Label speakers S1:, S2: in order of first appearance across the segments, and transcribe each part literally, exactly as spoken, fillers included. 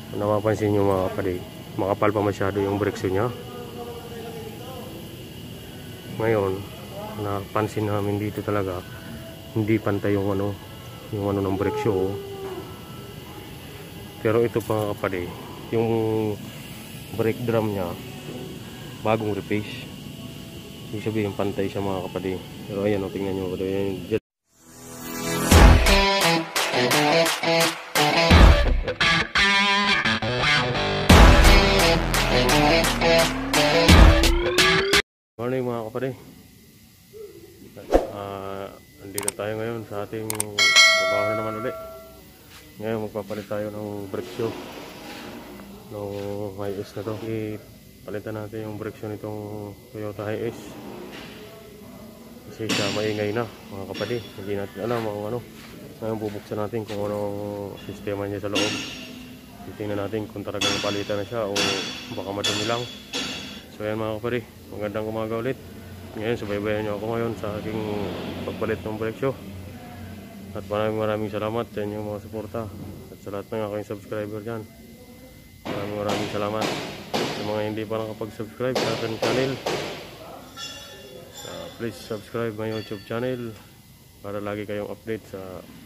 S1: Kung napapansin nyo mga kapatid, makapal pa masyado yung brekso nya. Ngayon napansin namin dito talaga hindi pantay yung ano yung ano ng brekso. Pero ito pa mga kapatid, yung brake drum nya bagong replace. Ibig sabihin pantay siya mga kapatid. Pero ayan o, tingnan nyo kapatid. Morning mga kapatid. Uh, andito tayo ngayon sa ating trabaho na naman ulit. Ngayon magpapalit tayo ng brake shoe ng Hiace na to. Ipalitan natin yung brake shoe nitong Toyota Hiace kasi siya maingay na mga kapatid. Hindi natin alam kung ano. Ngayon bubuksan natin kung anong sistema niya sa loob. Titingnan natin kung talagang palitan na siya o baka madumi lang. So ayan mga kapatid, magandang umaga ulit. Ngayon subaybayan nyo ako ngayon sa aking pagpalit ng brake shoe. At maraming maraming salamat sa inyong mga suporta at sa lahat ng aking subscriber dyan. Maraming maraming salamat sa mga hindi pa nakapag-subscribe sa aking channel. Uh, please subscribe my YouTube channel para lagi kayong update sa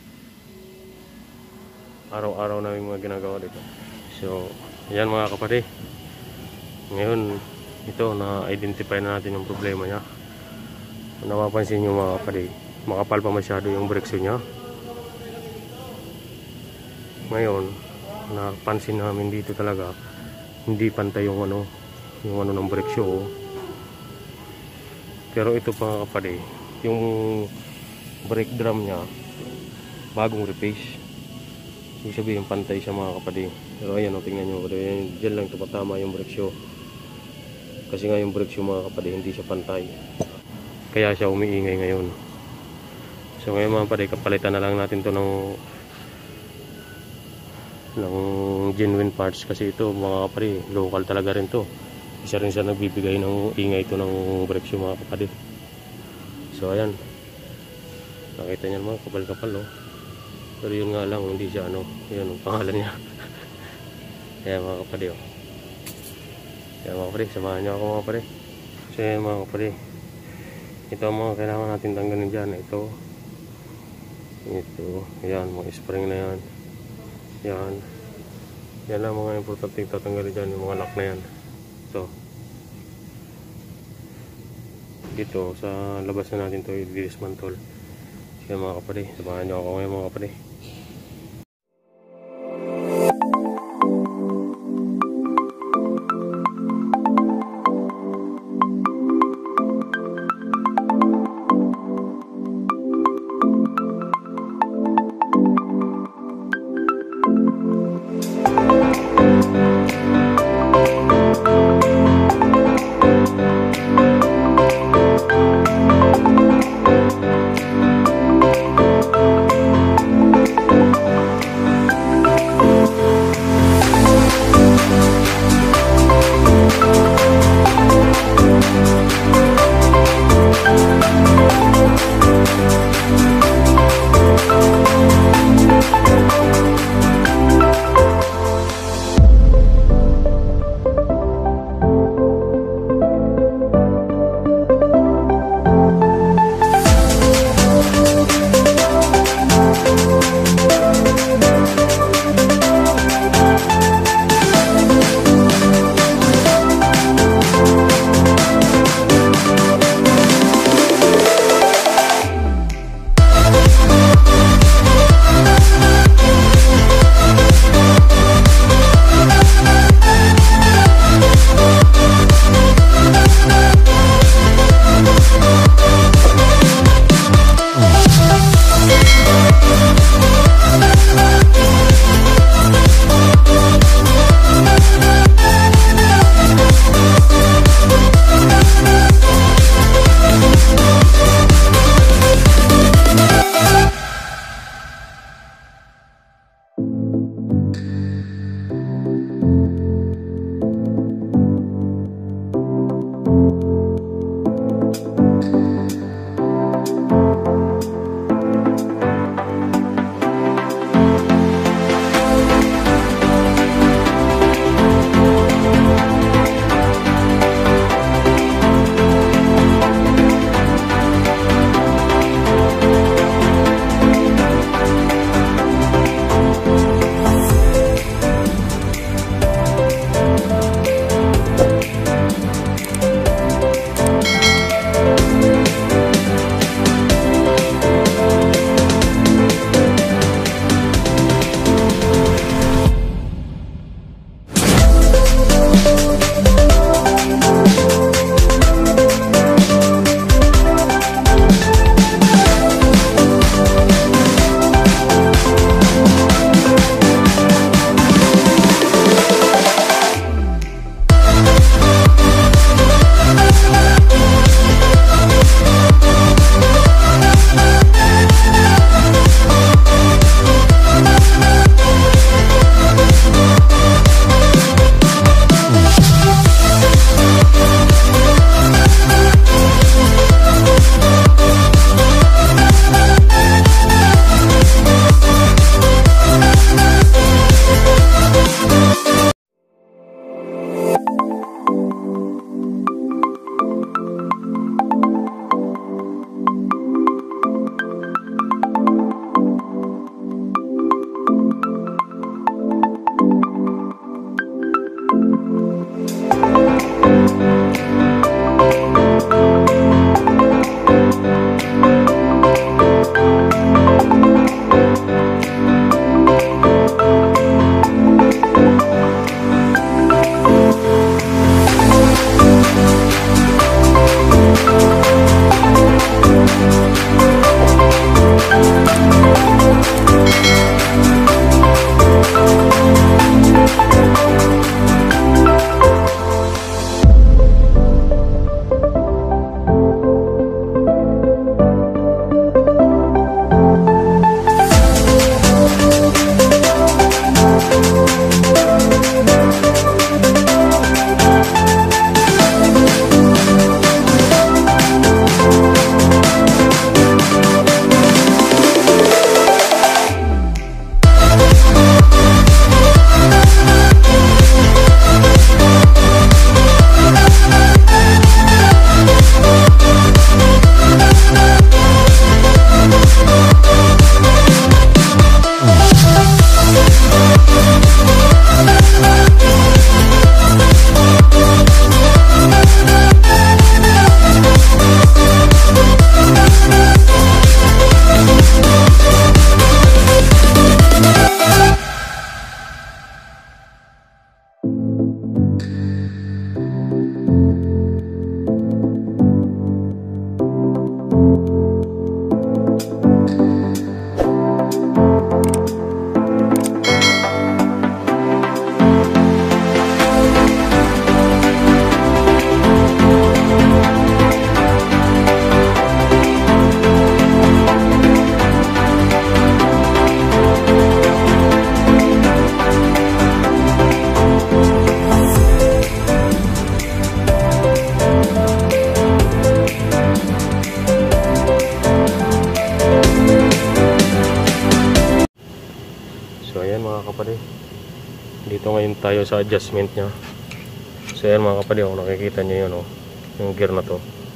S1: araw-araw namin mga ginagawa dito. So ayan mga kapatid, ngayon ito na-identify na natin yung problema niya. Kung napapansin nyo mga kapatid, makapal pa masyado yung brekso niya. Ngayon napansin namin dito talaga hindi pantay yung ano yung ano ng brekso. Pero ito pa mga kapatid, yung brake drum niya bagong replace. Ibig sabihin pantay siya mga kapatid. Pero ayan o, tingnan nyo kapatid, dyan lang tupatama yung brekso. Kasi nga yung brakes yung mga kapatid hindi siya pantay, kaya siya umiingay ngayon. So ngayon mga kapatid, kapalitan na lang natin to ng ng genuine parts. Kasi ito mga kapatid, local talaga rin to. Isa rin siya nagbibigay ng ingay to ng brakes yung mga kapatid. So ayan, nakita niyo mga kapal-kapal no. Pero yun nga lang, hindi siya ano, yun ang pangalan niya. Ayan mga kapatid oh. Kaya mga kapatid, samahan nyo ako mga kapatid. So yan mga kapatid, ito ang mga kailangan natin tanggalin dyan. Ito Ito Yan, mga spring na yan. Yan Yan lang mga importante tatanggalin dyan, yung mga lock na yan. Ito Dito sa labas na natin ito i-dismantle. Kaya mga kapatid, samahan nyo ako ngayon mga kapatid. Dito ngayon tayo sa adjustment nya. So yan mga kapatid, kung nakikita nyo yun, oh, yung gear na to,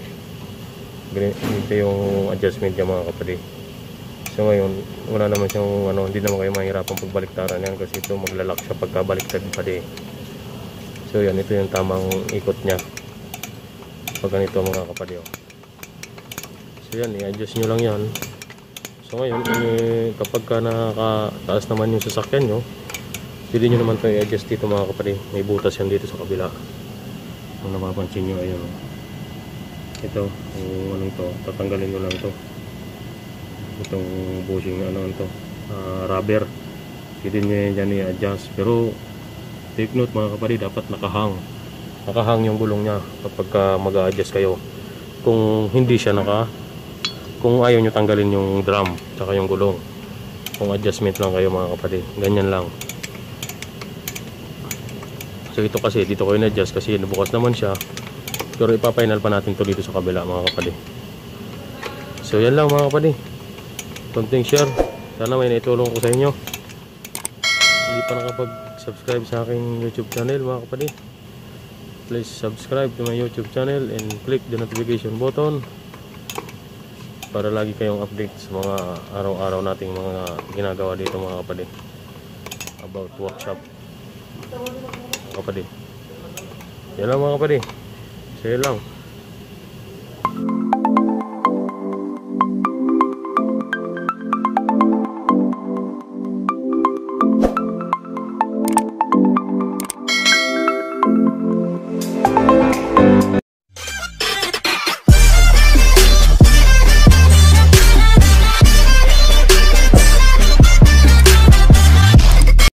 S1: dito yung adjustment nya mga kapatid. So ngayon wala naman siyang ano, hindi naman kayo mahirapan pagbaliktaran yan kasi ito maglalak siya pagkabaliktad pa di. So yan, ito yung tamang ikot nya pag ganito mga kapatid, oh. So yan, i-adjust nyo lang yan. So ngayon eh, kapag ka nakataas naman yung sasakyan nyo, pwede nyo naman ito i-adjust dito mga kapatid. May butas yan dito sa kabila, kung napapansin nyo. Ayun, ito kung anong to, tatanggalin nyo lang to, itong bushing ano to, uh, rubber. Pwede nyo yan dyan i-adjust, pero take note mga kapatid, dapat nakahang nakahang yung gulong nya kapag uh, mag-a-adjust kayo. Kung hindi siya naka, kung ayaw nyo tanggalin yung drum tsaka yung gulong, kung adjustment lang kayo mga kapatid, ganyan lang. So ito kasi dito ko in-adjust kasi nabukas naman siya, pero ipapainal pa natin to dito sa kabila mga kapatid. So yan lang mga kapatid, konting share, sana may naitulong ko sa inyo. Hindi pa nakapag-subscribe sa aking YouTube channel mga kapatid, please subscribe to my YouTube channel and click the notification button para lagi kayong update sa mga araw-araw nating mga ginagawa dito mga kapatid about workshop mga kapatid. Yan lang mga kapatid, so yan lang.